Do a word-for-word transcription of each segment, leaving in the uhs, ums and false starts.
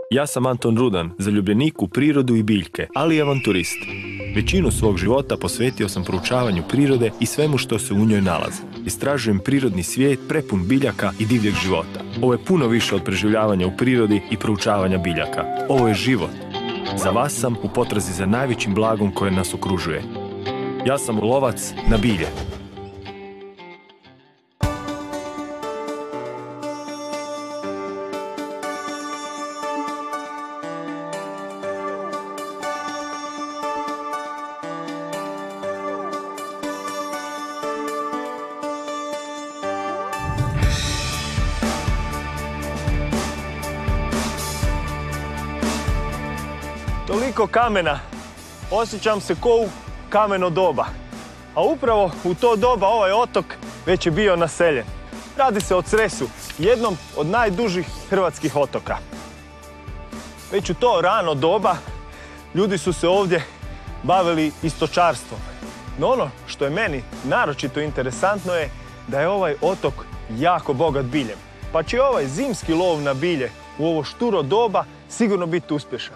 Ja sam Anton Rudan, zaljubljenik u prirodu i biljke, ali i avanturist. Većinu svog života posvetio sam proučavanju prirode i svemu što se u njoj nalazi. Istražujem prirodni svijet prepun biljaka i divljeg života. Ovo je puno više od preživljavanja u prirodi i proučavanja biljaka. Ovo je život. Za vas sam u potrazi za najvećim blagom koje nas okružuje. Ja sam lovac na bilje. Toliko kamena, osjećam se ko u kameno doba. A upravo u to doba ovaj otok već je bio naseljen. Radi se o Cresu, jednom od najdužih hrvatskih otoka. Već u to rano doba ljudi su se ovdje bavili i stočarstvom. No ono što je meni naročito interesantno je da je ovaj otok jako bogat biljem. Pa će ovaj zimski lov na bilje u ovo šturo doba sigurno biti uspješan.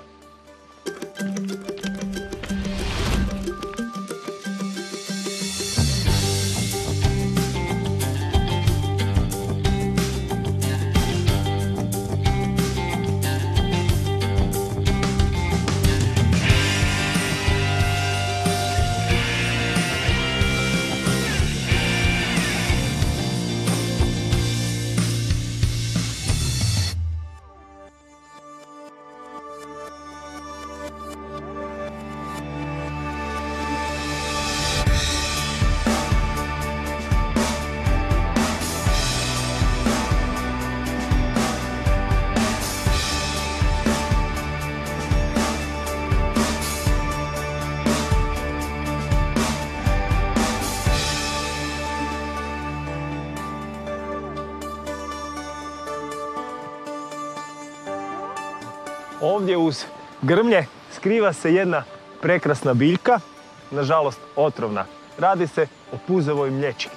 Ovdje uz grmlje skriva se jedna prekrasna biljka, nažalost otrovna. Radi se o puzevoj mlječiki.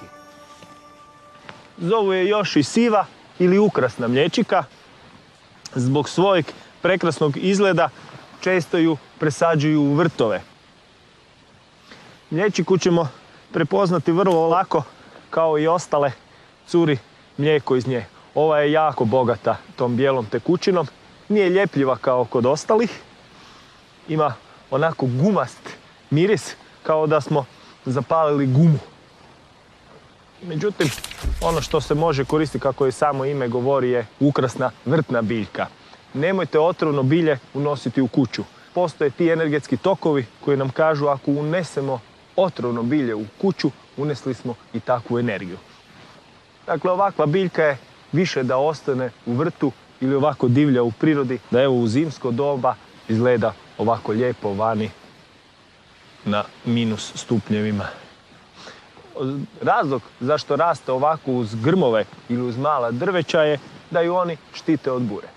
Zovu je još i siva ili ukrasna mlječika. Zbog svojeg prekrasnog izgleda često ju presađuju u vrtove. Mlječiku ćemo prepoznati vrlo lako, kao i ostale, curi mlijeko iz nje. Ova je jako bogata tom bijelom tekućinom. Nije ljepljiva kao kod ostalih. Ima onako gumast miris, kao da smo zapalili gumu. Međutim, ono što se može koristiti, kako je samo ime govori, je ukrasna vrtna biljka. Nemojte otrovno bilje unositi u kuću. Postoje ti energetski tokovi koji nam kažu ako unesemo otrovno bilje u kuću, unesli smo i takvu energiju. Dakle, ovakva biljka je više da ostane u vrtu ili ovako divlja u prirodi, da evo u zimsko doba izgleda ovako lijepo vani na minus stupnjevima. Razlog zašto raste ovako uz grmove ili uz mala drveća je da ju oni štite od bure.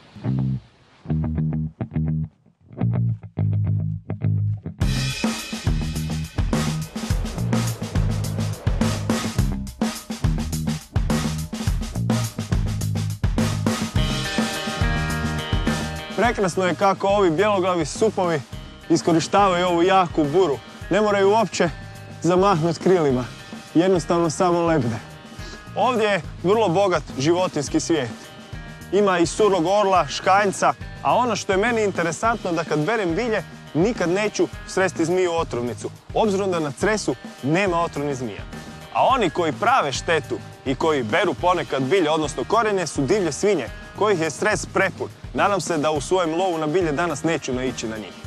Prekrasno je kako ovi bjeloglavi supovi iskorištavaju ovu jaku buru. Ne moraju uopće zamahnuti krilima. Jednostavno samo lebde. Ovdje je vrlo bogat životinjski svijet. Ima i surog orla, škanjca, a ono što je meni interesantno da kad berem bilje nikad neću sresti zmiju otrovnicu, obzirom da na Cresu nema otrovnih zmija. A oni koji prave štetu i koji beru ponekad bilje, odnosno korijenje, su divlje svinje, kojih je Cres prepun. Nadam se da u svojem lovu na bilje danas neću naići na njih.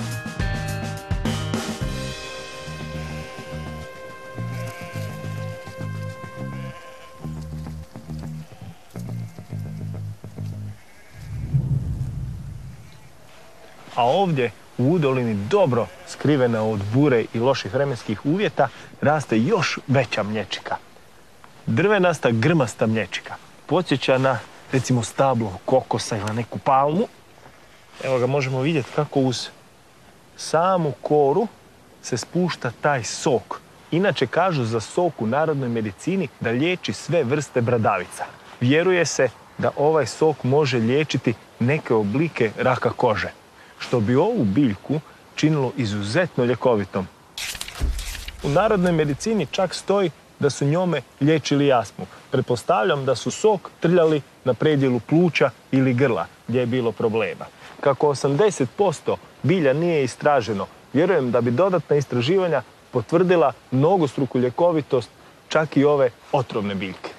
A ovdje u udolini, dobro skrivena od bure i loših vremenskih uvjeta, raste još veća mlječika. Drvenasta, grmasta mlječika. Podsjeća na, recimo, stablo kokosa ili neku palmu. Evo ga, možemo vidjeti kako uz samu koru se spušta taj sok. Inače kažu za sok u narodnoj medicini da liječi sve vrste bradavica. Vjeruje se da ovaj sok može liječiti neke oblike raka kože, što bi ovu biljku činilo izuzetno ljekovitom. U narodnoj medicini čak stoji da su njome liječili astmu. Pretpostavljam da su sok trljali na predjelu pluća ili grla gdje je bilo problema. Kako osamdeset posto bilja nije istraženo, vjerujem da bi dodatna istraživanja potvrdila mnogostruku ljekovitost čak i ove otrovne biljke.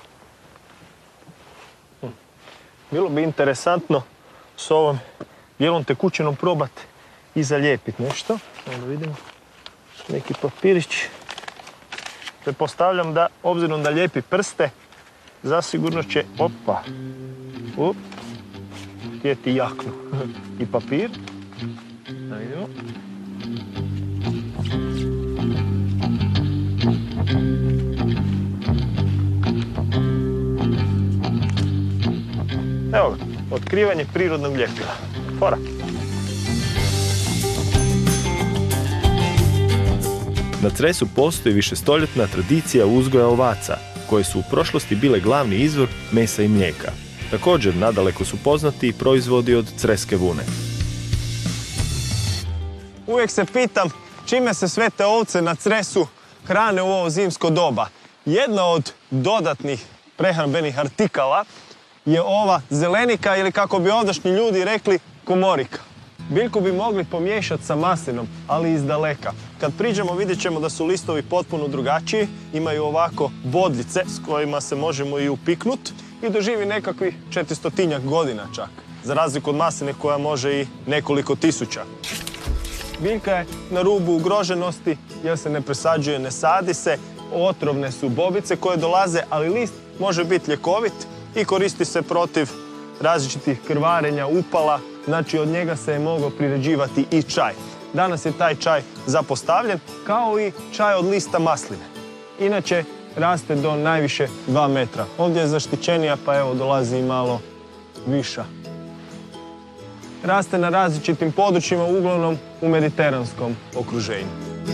Bilo bi interesantno s ovom bijelom tekućinom probati i zalijepiti nešto. Da vidimo. Neki papirić. Pretpostavljam da, obzirom da lijepi prste, zasigurno će, opa, up, htjeti jaknu. I papir. Da vidimo. Evo ga, otkrivanje prirodnog ljepila. Fora. Na Cresu postoji višestoljetna tradicija uzgoja ovaca, koje su u prošlosti bile glavni izvor mesa i mlijeka. Također, nadaleko su poznati i proizvodi od creske vune. Uvijek se pitam čime se sve te ovce na Cresu hrane u ovo zimsko doba. Jedna od dodatnih prehrambenih artikala je ova zelenika ili, kako bi ovdašnji ljudi rekli, komorika. Biljku bi mogli pomiješati sa maslinom, ali iz daleka. Kad priđemo vidjet ćemo da su listovi potpuno drugačiji, imaju ovako bodljice s kojima se možemo i upiknut i doživi nekakvih četristotinjak godina čak, za razliku od masline koja može i nekoliko tisuća. Biljka je na rubu ugroženosti jer se ne presađuje, ne sadi se, otrovne su bobice koje dolaze, ali list može biti ljekovit i koristi se protiv različitih krvarenja, upala, znači od njega se je mogao priređivati i čaj. Danas je taj čaj zapostavljen, kao i čaj od lista masline. Inače, raste do najviše dva metra. Ovdje je zaštićenija, pa evo dolazi i malo viša. Raste na različitim područjima, uglavnom u mediteranskom okruženju.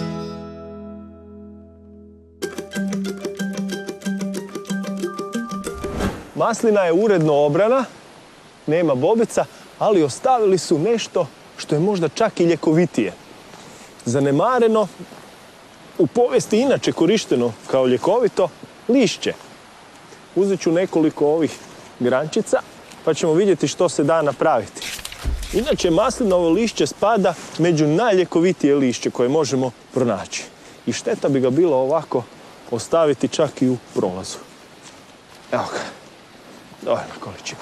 Maslina je uredno obrana, nema bobica, ali ostavili su nešto što je možda čak i ljekovitije. Zanemareno, u povijesti inače korišteno kao ljekovito, lišće. Uzet ću nekoliko ovih grančica, pa ćemo vidjeti što se da napraviti. Inače, maslinovo lišće spada među najljekovitije lišće koje možemo pronaći. I šteta bi ga bilo ovako ostaviti čak i u prolazu. Evo ga, dovoljna količina.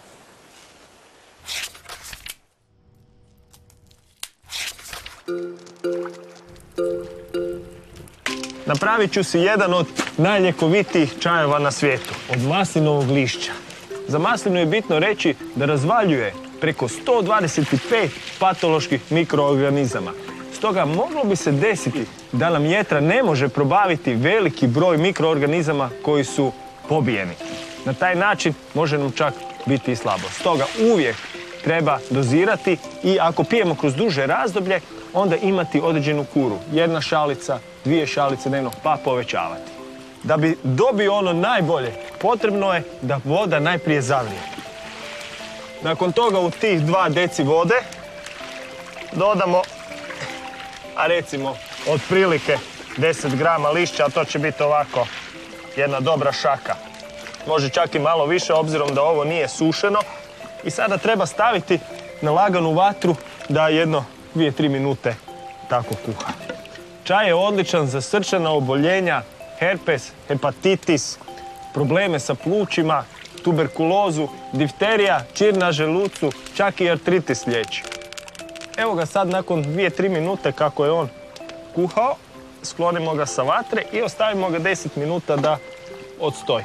Napravit ću si jedan od najljekovitijih čajeva na svijetu, od maslinovog lišća. Za maslinu je bitno reći da razvaljuje preko sto dvadeset pet patoloških mikroorganizama. Stoga moglo bi se desiti da nam jetra ne može probaviti veliki broj mikroorganizama koji su pobijeni. Na taj način može nam čak biti i slabo. Stoga uvijek treba dozirati i ako pijemo kroz duže razdoblje, onda imati određenu kuru. Jedna šalica, dvije šalice dnevno, pa povećavati. Da bi dobio ono najbolje, potrebno je da voda najprije zavrije. Nakon toga u tih dva deci vode dodamo, a recimo otprilike deset grama lišća, a to će biti ovako jedna dobra šaka. Može čak i malo više, obzirom da ovo nije sušeno. I sada treba staviti na laganu vatru da jedno dvije tri minute tako kuha. Čaj je odličan za srčana oboljenja, herpes, hepatitis, probleme sa plućima, tuberkulozu, difterija, čir na želucu, čak i artritis liječi. Evo ga sad nakon dvije tri minute kako je on kuhao, sklonimo ga sa vatre i ostavimo ga deset minuta da odstoji.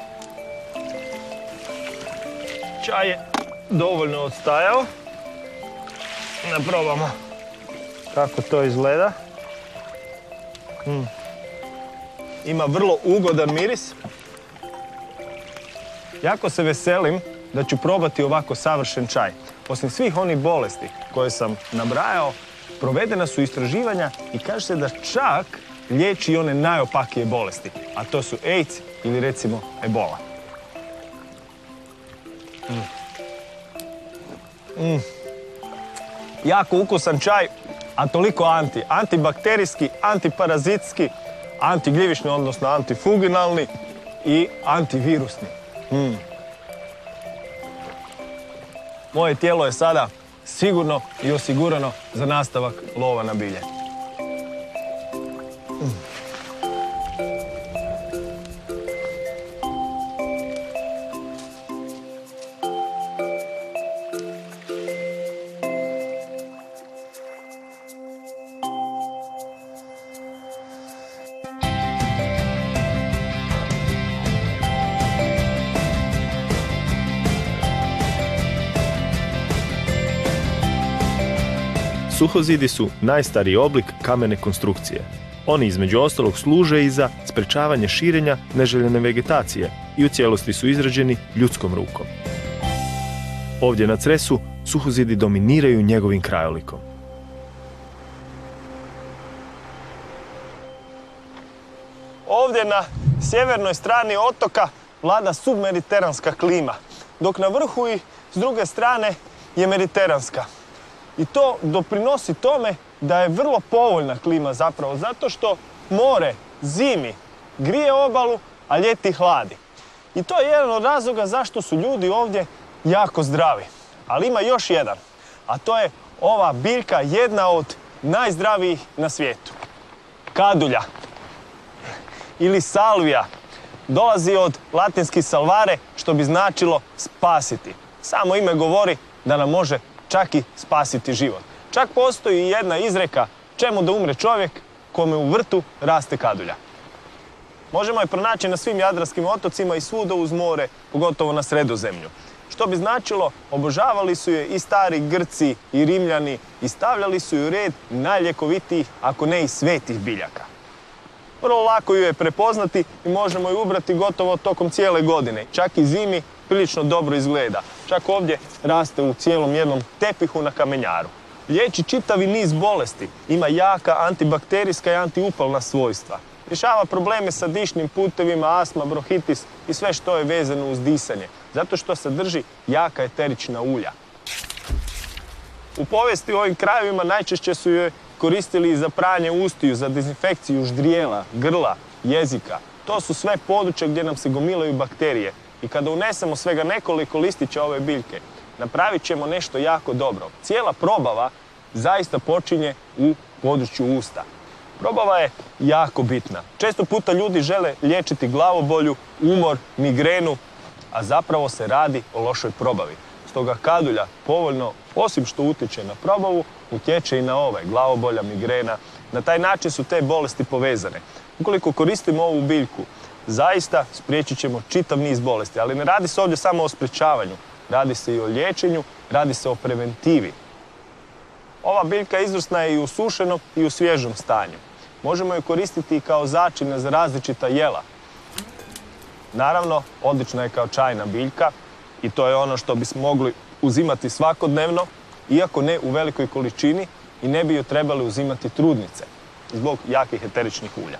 Čaj je dovoljno odstajao. Da probamo kako to izgleda. Mm. Ima vrlo ugodan miris. Jako se veselim da ću probati ovako savršen čaj. Osim svih onih bolesti koje sam nabrajao, provedena su istraživanja i kaže se da čak liječi i one najopakije bolesti, a to su AIDS ili recimo ebola. Mm. Jako ukusan čaj, a toliko anti. Antibakterijski, antiparazitski, antigljivišni, odnosno antifunginalni i antivirusni. Mm. Moje tijelo je sada sigurno i osigurano za nastavak lova na bilje. Mm. Suhozidi su najstariji oblik kamene konstrukcije. Oni između ostalog služe i za sprečavanje širenja neželjene vegetacije i u cijelosti su izrađeni ljudskom rukom. Ovdje na Cresu suhozidi dominiraju njegovim krajolikom. Ovdje na sjevernoj strani otoka vlada submediteranska klima, dok na vrhu i s druge strane je mediteranska. I to doprinosi tome da je vrlo povoljna klima zapravo, zato što more zimi grije obalu, a ljeti hladi. I to je jedan od razloga zašto su ljudi ovdje jako zdravi. Ali ima još jedan, a to je ova biljka, jedna od najzdravijih na svijetu. Kadulja ili salvija. Dolazi od latinski salvare, što bi značilo spasiti. Samo ime govori da nam može čak i spasiti život. Čak postoji i jedna izreka, čemu da umre čovjek kome u vrtu raste kadulja. Možemo je pronaći na svim jadranskim otocima i svuda uz more, pogotovo na Sredozemlju. Što bi značilo, obožavali su je i stari Grci i Rimljani i stavljali su ju u red najljekovitijih, ako ne i svetih biljaka. Vrlo lako ju je prepoznati i možemo ju ubrati gotovo tokom cijele godine. Čak i zimi prilično dobro izgleda. Čak ovdje raste u cijelom jednom tepihu na kamenjaru. Liječi čitavi niz bolesti. Ima jaka antibakterijska i antiupalna svojstva. Rješava probleme sa dišnim putevima, astma, bronhitis i sve što je vezano uz disanje. Zato što sadrži jaka eterična ulja. U povijesti u ovim krajevima najčešće su je koristili i za pranje ustiju, za dezinfekciju ždrijela, grla, jezika. To su sve područja gdje nam se gomilaju bakterije. I kada unesemo svega nekoliko listića ove biljke, napravit ćemo nešto jako dobro. Cijela probava zaista počinje u području usta. Probava je jako bitna. Često puta ljudi žele liječiti glavobolju, umor, migrenu, a zapravo se radi o lošoj probavi. Stoga kadulja povoljno, osim što utječe na probavu, utječe i na ove, glavobolja, migrena. Na taj način su te bolesti povezane. Ukoliko koristimo ovu biljku, zaista spriječit ćemo čitav niz bolesti, ali ne radi se ovdje samo o sprječavanju. Radi se i o liječenju, radi se o preventivi. Ova biljka izvrsna je i u sušenom i u svježom stanju. Možemo ju koristiti i kao začine za različita jela. Naravno, odlična je kao čajna biljka i to je ono što bismo mogli uzimati svakodnevno, iako ne u velikoj količini i ne bi ju trebali uzimati trudnice zbog jakih eteričnih ulja.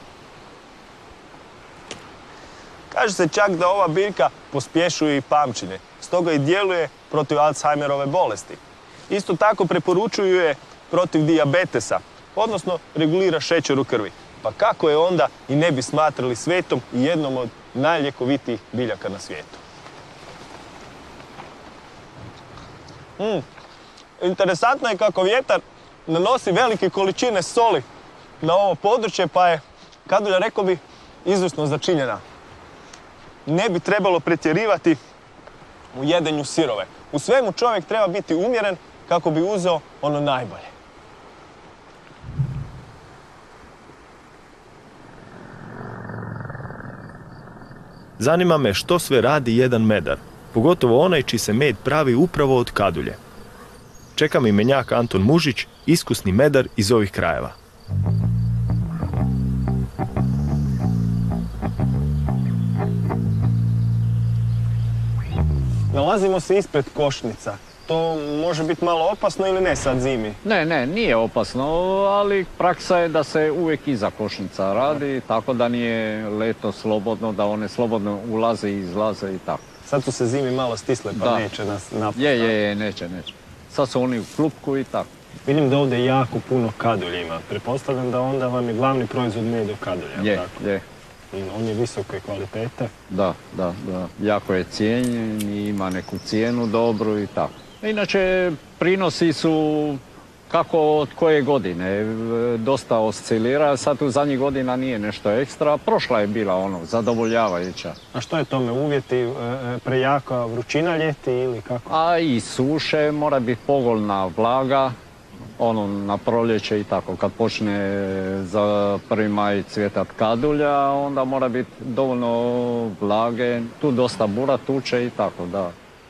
Kaže se čak da ova biljka pospješuje i pamćenje, stoga i djeluje protiv Alzheimerove bolesti. Isto tako preporučuju je protiv dijabetesa, odnosno regulira šećer u krvi. Pa kako je onda i ne bi smatrali svetom i jednom od najljekovitijih biljaka na svijetu. Mm. Interesantno je kako vjetar nanosi velike količine soli na ovo područje, pa je kadulja, rekao bi, izvrsno začinjena. Ne bi trebalo pretjerivati u jedenju sirove. U svemu čovjek treba biti umjeren kako bi uzeo ono najbolje. Zanima me što sve radi jedan medar, pogotovo onaj čiji se med pravi upravo od kadulje. Čeka mi menjak Anton Mužić, iskusni medar iz ovih krajeva. Nalazimo se ispred košnica. To može biti malo opasno ili ne sad zimi? Ne, ne, nije opasno, ali praksa je da se uvijek iza košnica radi, tako da nije leto slobodno, da one slobodno ulaze i izlaze i tako. Sad su se zimi malo stisle, pa Da. neće nas napast. Je, je, je, neće, neće. Sad su oni u klupku i tako. Vidim da ovdje jako puno kadulja ima. Pretpostavljam da onda vam je glavni proizvod med od kadulja. Je, tako? je. I on je visoke kvalitete. Da, da, da. Jako je cijenjen i ima neku cijenu dobru i tako. Inače, prinosi su kako od koje godine. Dosta oscilira, sad u zadnjih godina nije nešto ekstra. Prošla je bila ono, zadovoljavajuća. A što je tome uvjeti? E, e, Prejaka vrućina ljeti ili kako? A i suše, mora biti povoljna vlaga, ono na proljeće i tako. Kad počne za prvi maj cvjetat kadulja, onda mora biti dovoljno vlage, tu dosta bura, tuče i tako, da.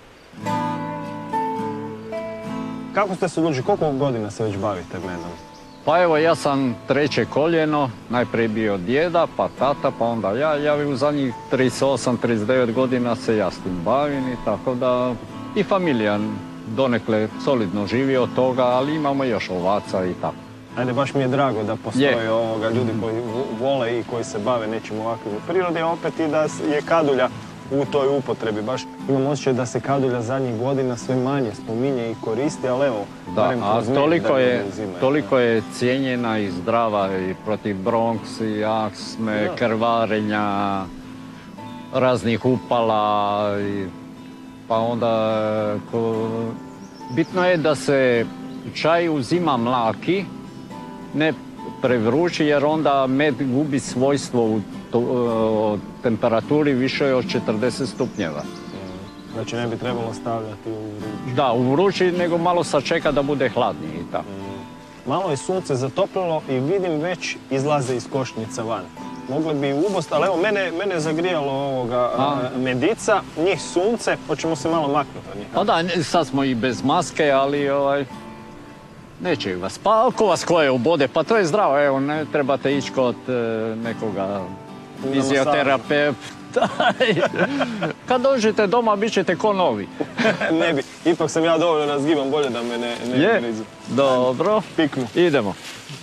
Kako ste se odlučili? Koliko godina se već bavite medom? Pa evo, ja sam treće koljeno, najprije bio djeda, pa tata, pa onda ja. Ja u zadnjih trideset osam trideset devet godina se ja s tim bavim i tako da i familija donekle solidno živi od toga, ali imamo još ovaca i tako. Ajde, baš mi je drago da postoje Je. ovoga, ljudi koji vo- vole i koji se bave nečim ovakvim u prirodi, a opet i da s- je kadulja u toj upotrebi. Baš imam osjećaj da se kadulja zadnjih godina sve manje spominje i koristi, ali evo, Da, barem a kroz med toliko da je, ljudi uzimaju. toliko je cijenjena i zdrava i protiv bronksi, aksme, Da. krvarenja, raznih upala. I, pa onda ko, bitno je da se čaj uzima mlaki, ne prevrući jer onda med gubi svojstvo u to, o, temperaturi više od četrdeset stupnjeva. Znači ne bi trebalo stavljati u ruč. Da, u vrući, nego malo sačeka da bude hladniji i tako. Malo je sunce zatoplilo i vidim već izlaze iz košnica van. Mogli bi ubost, ali evo, mene, mene je zagrijalo ovoga A. a, medica, njih sunce, hoćemo se malo maknuti od njih. Pa da, ne- sad smo i bez maske, ali ovaj, neće vas. Pa ako vas koje ubode, pa to je zdravo, evo, ne trebate ići kod e, nekoga fizioterapeuta. Kad dođete doma, bit ćete ko novi. Ne bi, ipak sam ja dovoljno razgiban, bolje da me ne, ne grizu. Dobro, Piknu. idemo.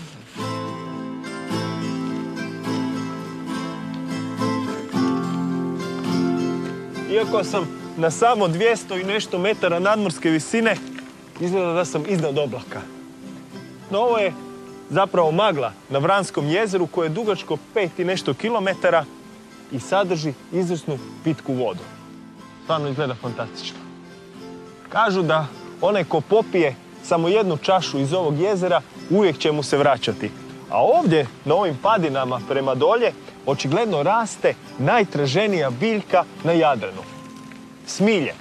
Iako sam na samo dvjesto i nešto metara nadmorske visine, izgleda da sam iznad oblaka. No ovo je zapravo magla na Vranskom jezeru koje je dugačko pet i nešto kilometara i sadrži izvrsnu pitku vodu. Stvarno izgleda fantastično. Kažu da onaj ko popije samo jednu čašu iz ovog jezera, uvijek će mu se vraćati. A ovdje, na ovim padinama prema dolje, očigledno raste najtraženija biljka na Jadranu. Smilje.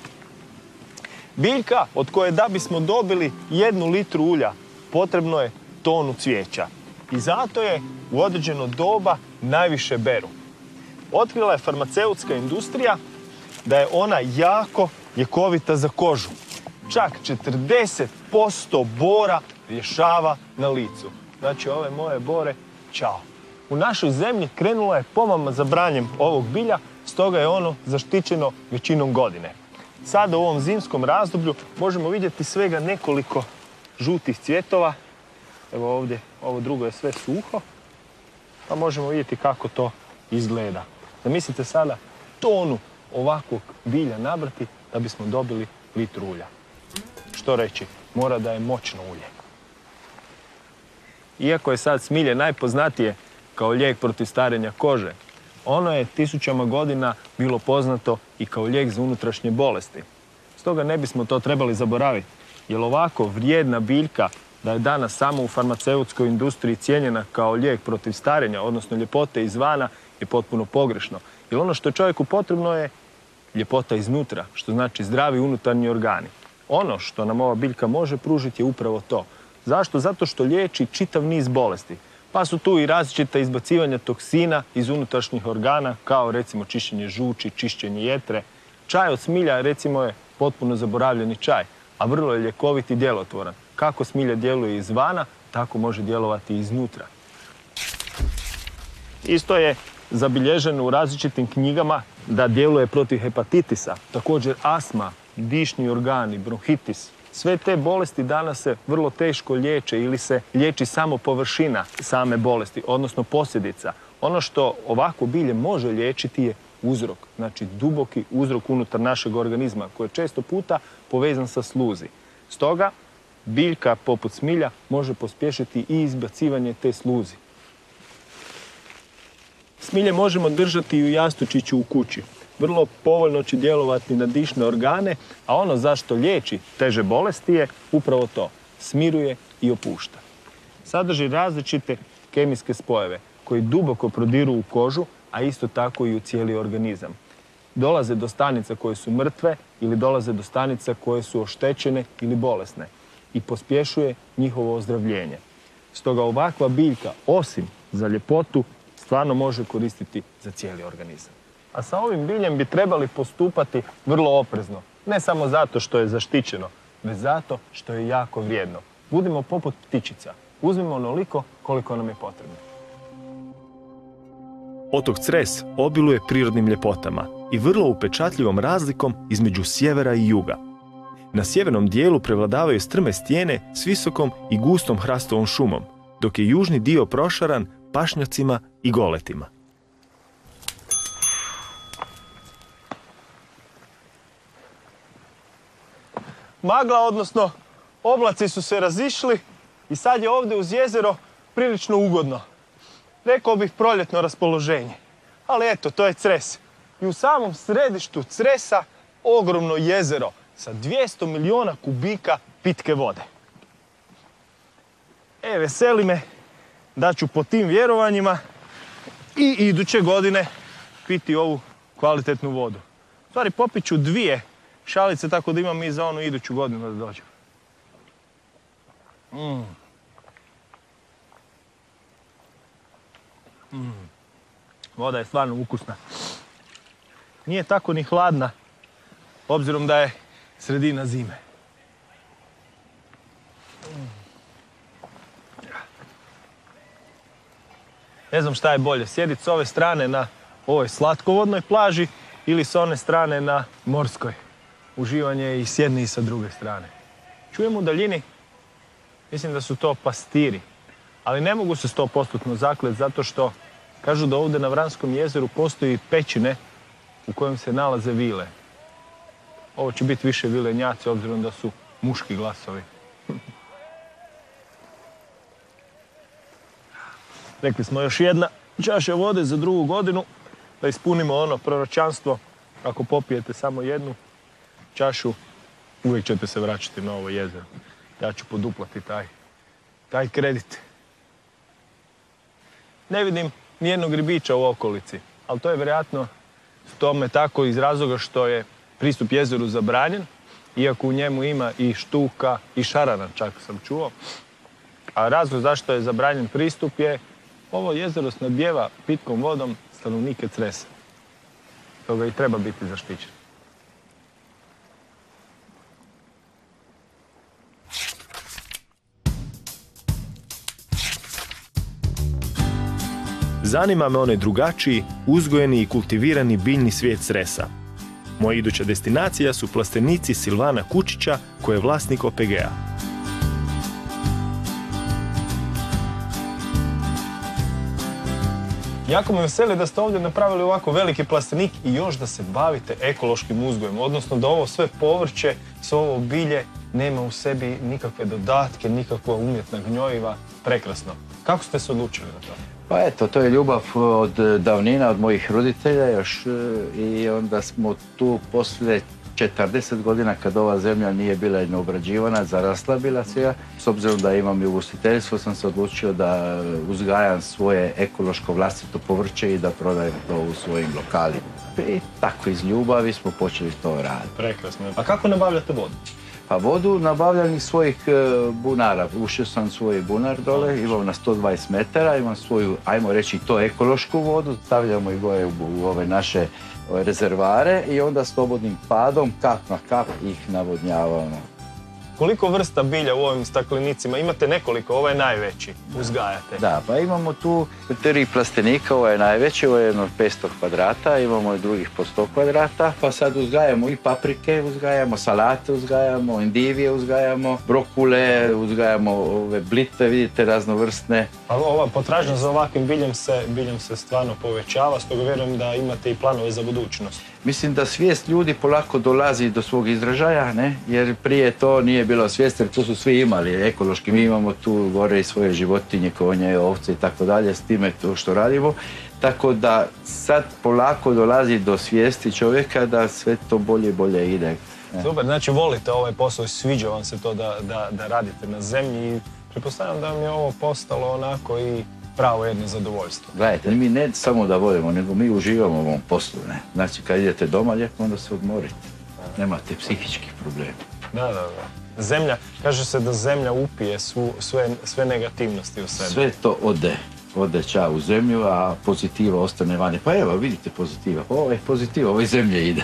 Biljka od koje da bismo dobili jednu litru ulja, potrebno je tonu cvijeća. I zato je u određeno doba najviše beru. Otkrila je farmaceutska industrija da je ona jako ljekovita za kožu. Čak četrdeset posto bora rješava na licu. Znači, ove moje bore, čao. U našoj zemlji krenula je pomama za branjem ovog bilja, stoga je ono zaštićeno većinom godine. Sada u ovom zimskom razdoblju možemo vidjeti svega nekoliko žutih cvjetova. Evo ovdje, ovo drugo je sve suho, pa možemo vidjeti kako to izgleda. Zamislite sada tonu ovakvog bilja nabrati da bismo dobili litru ulja. Što reći? Mora da je moćno ulje. Iako je sad smilje najpoznatije kao lijek protiv starenja kože, ono je tisućama godina bilo poznato i kao lijek za unutrašnje bolesti. Stoga ne bismo to trebali zaboraviti, jer ovako vrijedna biljka da je danas samo u farmaceutskoj industriji cijenjena kao lijek protiv starenja, odnosno ljepote izvana, je potpuno pogrešno. Jer ono što je čovjeku potrebno je ljepota iznutra, što znači zdravi unutarnji organi. Ono što nam ova biljka može pružiti je upravo to. Zašto? Zato što liječi čitav niz bolesti. Pa su tu i različita izbacivanja toksina iz unutrašnjih organa, kao recimo čišćenje žuči, čišćenje jetre. Čaj od smilja, recimo, je potpuno zaboravljeni čaj, a vrlo je ljekovit i djelotvoran. Kako smilja djeluje izvana, tako može djelovati i iznutra. Isto je zabilježeno u različitim knjigama da djeluje protiv hepatitisa, također astma, dišni organi, bronhitis. Sve te bolesti danas se vrlo teško liječe ili se liječi samo površina same bolesti, odnosno posljedica. Ono što ovako bilje može liječiti je uzrok, znači duboki uzrok unutar našeg organizma koji je često puta povezan sa sluzi. Stoga, biljka poput smilja može pospješiti i izbacivanje te sluzi. Smilje možemo držati i u jastučiću u kući. Vrlo povoljno će djelovati na dišne organe, a ono zašto liječi teže bolesti je upravo to. Smiruje i opušta. Sadrži različite kemijske spojeve koji duboko prodiru u kožu, a isto tako i u cijeli organizam. Dolaze do stanica koje su mrtve ili dolaze do stanica koje su oštećene ili bolesne i pospješuje njihovo ozdravljenje. Stoga ovakva biljka, osim za ljepotu, stvarno može koristiti za cijeli organizam. A sa ovim biljem bi trebali postupati vrlo oprezno. Ne samo zato što je zaštićeno, već zato što je jako vrijedno. Budimo poput ptičica. Uzmimo onoliko koliko nam je potrebno. Otok Cres obiluje prirodnim ljepotama i vrlo upečatljivom razlikom između sjevera i juga. Na sjevernom dijelu prevladavaju strme stijene s visokom i gustom hrastovom šumom, dok je južni dio prošaran pašnjacima i goletima. Magla, odnosno oblaci su se razišli i sad je ovdje uz jezero prilično ugodno. Rekao bih proljetno raspoloženje. Ali eto, to je Cres. I u samom središtu Cresa ogromno jezero sa dvjesto milijuna kubika pitke vode. E, veseli me da ću po tim vjerovanjima i iduće godine piti ovu kvalitetnu vodu. U stvari, popit ću dvije šalice, tako da imam i za onu iduću godinu da dođem. Mm. Mm. Voda je stvarno ukusna. Nije tako ni hladna, obzirom da je sredina zime. Mm. Ne znam šta je bolje, sjediti s ove strane na ovoj slatkovodnoj plaži ili s one strane na morskoj. Uživanje i s jedne i sa druge strane. Čujem u daljini, mislim da su to pastiri, ali ne mogu se sto posto zaklet zato što kažu da ovdje na Vranskom jezeru postoji pećine u kojem se nalaze vile. Ovo će biti više vilenjaci obzirom da su muški glasovi. Rekli smo još jedna čaša vode za drugu godinu da ispunimo ono proročanstvo. Ako popijete samo jednu čašu, uvijek ćete se vraćati na ovo jezero. Ja ću poduplati taj, taj kredit. Ne vidim nijednog ribiča u okolici, ali to je vjerojatno tome tako iz razloga što je pristup jezeru zabranjen, iako u njemu ima i štuka i šarana, čak sam čuo. A razlog zašto je zabranjen pristup je ovo jezero snabdijeva pitkom vodom stanovnike Cresa. Toga i treba biti zaštićen. Zanima me onaj drugačiji, uzgojeni i kultivirani biljni svijet Cresa. Moja iduća destinacija su plastenici Silvana Kučića, koji je vlasnik O P G-a. Jako me veseli da ste ovdje napravili ovako veliki plastenik i još da se bavite ekološkim uzgojem, odnosno da ovo sve povrće, sve ovo bilje nema u sebi nikakve dodatke, nikakva umjetna gnjojiva. Prekrasno. Kako ste se odlučili na to? Pa eto, to je ljubav od davnina, od mojih roditelja još i onda smo tu poslije četrdeset godina kad ova zemlja nije bila neobrađivana, zarasla bila sve. S obzirom da imam i ugostiteljstvo, sam se odlučio da uzgajam svoje ekološko vlastito povrće i da prodajem to u svojim lokalima. I tako iz ljubavi smo počeli to raditi. Prekrasno. A kako nabavljate vodu? Pa vodu nabavljam iz svojih bunara. Ušao sam svoj bunar dole, imam na sto dvadeset metara, imam svoju, ajmo reći, to ekološku vodu. Stavljamo i gore u, u ove naše rezervare i onda slobodnim padom, kap na kap, ih navodnjavamo. Koliko vrsta bilja u ovim staklenicima? Imate nekoliko, ovo je najveći, uzgajate. Da, pa imamo tu tri plastenika, ovo je najveći, ovo je jedno petsto kvadrata, imamo i drugih po sto kvadrata, pa sad uzgajamo i paprike, uzgajamo salate, uzgajamo endivije, uzgajamo brokule, uzgajamo ove blitve, vidite, raznovrstne. Pa ova potražnja za ovakvim biljem se, biljem se stvarno povećava, stoga vjerujem da imate i planove za budućnost. Mislim da svijest ljudi polako dolazi do svog izražaja, ne? Jer prije to nije bilo svijest, jer to su svi imali ekološki. Mi imamo tu gore i svoje životinje, konje, ovce i tako dalje, s time to što radimo. Tako da sad polako dolazi do svijesti čovjeka da sve to bolje i bolje ide. Ne? Super, znači volite ovaj posao i sviđa vam se to da, da, da radite na zemlji i pretpostavljam da vam je ovo postalo onako i pravo jedno zadovoljstvo. Gledajte, mi ne samo da volimo, nego mi uživamo u ovom poslu. Ne? Znači, kad idete doma, lijepo onda se odmorite. Nemate psihičkih problema. Da, da, da. Zemlja, kaže se da zemlja upije svu, sve, sve negativnosti u sebi. Sve to ode. Ode ča u zemlju, a pozitiva ostane vani. Pa evo, vidite pozitiva. Ovo je pozitiva, ovoj zemlje ide.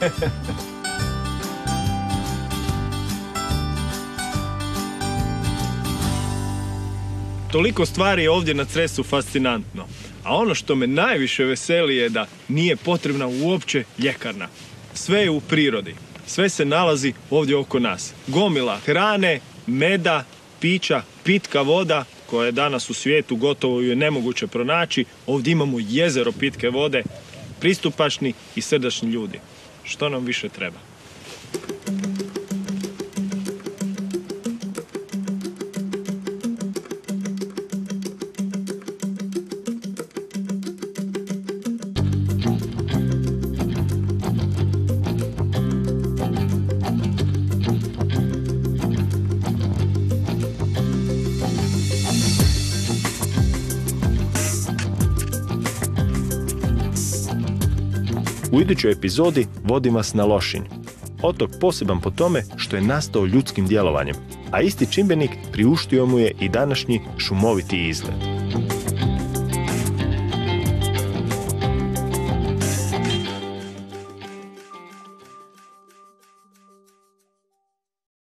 Toliko stvari je ovdje na Cresu fascinantno. A ono što me najviše veseli je da nije potrebna uopće ljekarna. Sve je u prirodi. Sve se nalazi ovdje oko nas. Gomila hrane, meda, pića, pitka voda, koja je danas u svijetu gotovo je nemoguće pronaći. Ovdje imamo jezero pitke vode, pristupačni i srdačni ljudi. Što nam više treba? U idućoj epizodi vodim vas na Lošinj. Otok poseban po tome što je nastao ljudskim djelovanjem, a isti čimbenik priuštio mu je i današnji šumoviti izgled.